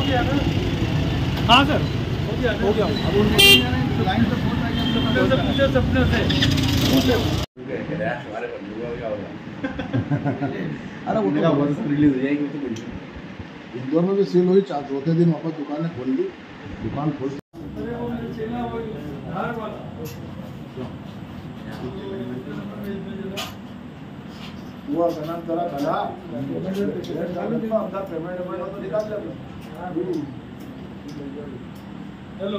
गया ना? हाँ सर, हो गया हो गया। अब उनको लाइन से फोन आएगा, पूछे सपने से अरे उनका वर्ष रिलीज हो जाएगी तो इंदौर में भी सील हुई, चौथे दिन वापस दुकानें खोल दी, दुकान खोल हुआ करना जरा कला हेलो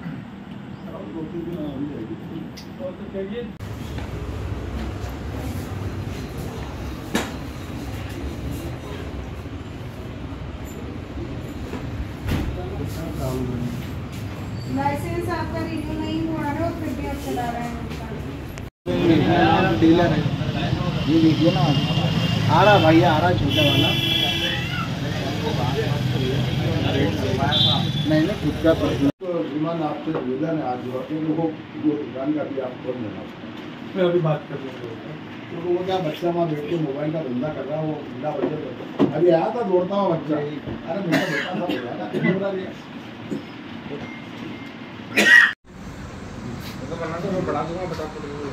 लाइसेंस आपका रिन्यू नहीं हुआ है और फिर भी आप चला रहे हैं डीलर है। ये देखिए ना, आ रहा भैया, आ रहा छोटा वाला। नहीं खुद का विमान आपसे निवेदन है, आज लोगों को दुकान का भी आप खोल देना। मैं अभी बात कर लूँगा। तो वो क्या बच्चा वहाँ बैठ के मोबाइल का धंधा कर रहा है, वो बिना वजह अभी आया था दौड़ता हुआ बच्चा। अरे मेरा बेटा था, बोला बढ़ा दूंगा, बता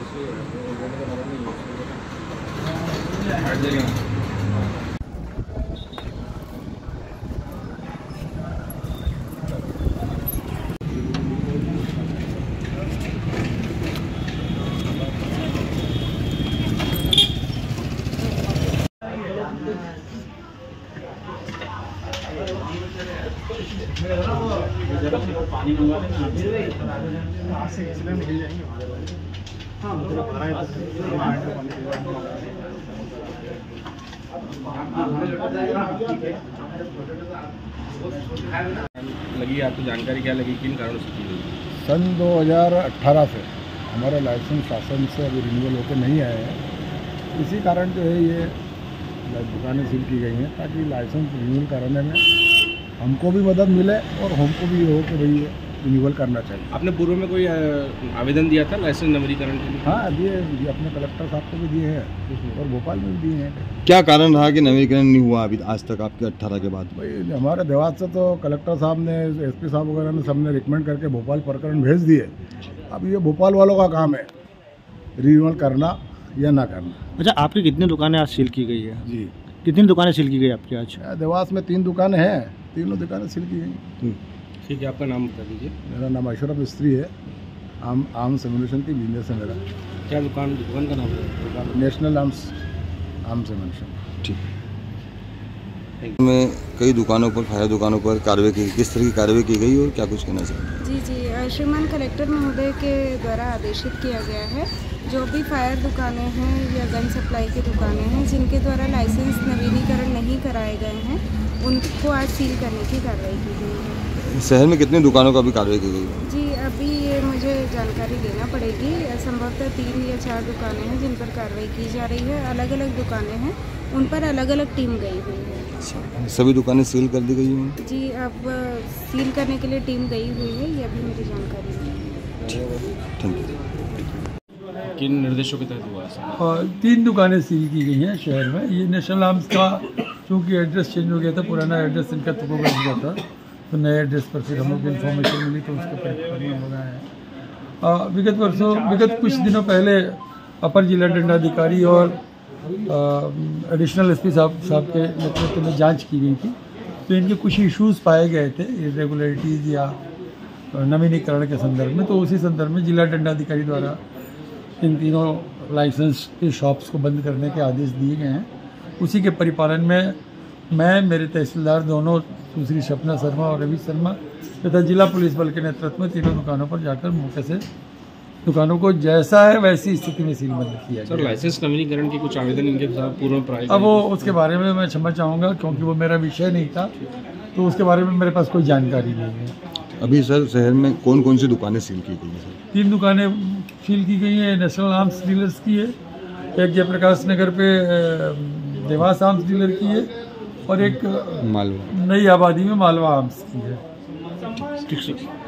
पानी मंगा लेना से एक्सीडेंट हो जाएंगे। हाँ लगी आपको जानकारी क्या लगी, किन कारणों से की गई? सन 2018 से हमारा लाइसेंस शासन से अभी रिन्यूअल होकर नहीं आए हैं, इसी कारण जो है ये दुकानें सील की गई हैं, ताकि लाइसेंस रिन्यूअल कराने में हमको भी मदद मिले और हमको भी ये हो कि भाई रिन्यूअल करना चाहिए। आपने पूर्व में कोई आवेदन दिया था लाइसेंस नवीनीकरण के लिए? हाँ दिए, अपने कलेक्टर साहब को भी दिए हैं और भोपाल में भी दिए हैं। क्या कारण रहा कि नवीनीकरण नहीं हुआ अभी आज तक आपके 18 के बाद? भाई हमारे देवास से तो कलेक्टर साहब ने, एसपी साहब वगैरह ने सबने रिकमेंड करके भोपाल प्रकरण भेज दिए। अब ये भोपाल वालों का काम है रिन्यूअल करना या ना करना। अच्छा, आपकी कितनी दुकानें आज सील की गई है? जी, कितनी दुकानें सील की गई आपकी आज? देवास में 3 दुकानें हैं, तीनों दुकानें सील की गई। ठीक है, आपका नाम बता दीजिए। मेरा नाम अशरफ मिस्त्री है, आर्म्स एम्यूनिशन की बिजनेस है मेरा। क्या दुकान का नाम है? National arms ammunition. ठीक में कई दुकानों पर, फायर दुकानों पर कार्रवाई की, किस तरह की कार्रवाई की गई और क्या कुछ कहना चाहिए? जी, श्रीमान कलेक्टर महोदय के द्वारा आदेशित किया गया है, जो भी फायर दुकानें हैं या गन सप्लाई की दुकानें हैं जिनके द्वारा लाइसेंस नवीनीकरण नहीं कराए गए हैं, उनको आज सील करने की कार्रवाई की गई है। शहर में कितनी दुकानों का भी कार्रवाई की गई है? जी, अभी ये मुझे जानकारी लेना पड़ेगी। संभवतः 3 या 4 दुकानें हैं जिन पर कार्रवाई की जा रही है। अलग अलग दुकानें हैं, उन पर अलग अलग टीम गई हुई है। सभी दुकानें सील कर दी गई हैं? जी, अब सील करने के लिए टीम गई हुई है, ये अभी मुझे जानकारी नहीं है। Thank you. किन निर्देशों के तहत हुआ? 3 दुकानें सील की गई हैं शहर में। ये नेशनल आर्म्स का चूँकि एड्रेस चेंज हो गया था, पुराना एड्रेस इनका तुकोगढ़ हुआ था, तो नए एड्रेस पर फिर हम लोग को इन्फॉर्मेशन मिली तो उसके परिणाम हो गया है। विगत कुछ दिनों पहले अपर जिला दंडाधिकारी और एडिशनल एसपी साहब के नेतृत्व में जांच की गई थी, तो इनके कुछ इश्यूज पाए गए थे इरेगुलरिटीज़ या नवीनीकरण के संदर्भ में। तो उसी संदर्भ में जिला दंडाधिकारी द्वारा इन तीनों लाइसेंस के शॉप्स को बंद करने के आदेश दिए गए हैं। उसी के परिपालन में मैं, मेरे तहसीलदार दोनों, सुश्री सपना शर्मा और रवि शर्मा तथा जिला पुलिस बल के नेतृत्व में तीनों दुकानों पर जाकर मौके से दुकानों को जैसा है वैसी स्थिति में सीलबंद किया। सर, लाइसेंस नवीनीकरण के कुछ आवेदन इनके साथ पूर्व में प्राप्त? अब वो उसके बारे में मैं क्षमा चाहूँगा, क्योंकि वो मेरा विषय नहीं था, तो उसके बारे में मेरे पास कोई जानकारी नहीं है। अभी सर शहर में कौन कौन सी दुकानें सील की गई हैं? 3 दुकानें सील की गई हैं, नेशनल आर्म्स डीलर्स की है, एक जयप्रकाश नगर पे देवास आर्म्स डीलर की है और एक मालवा नई आबादी में मालवा आर्म्स की है। ठीक है।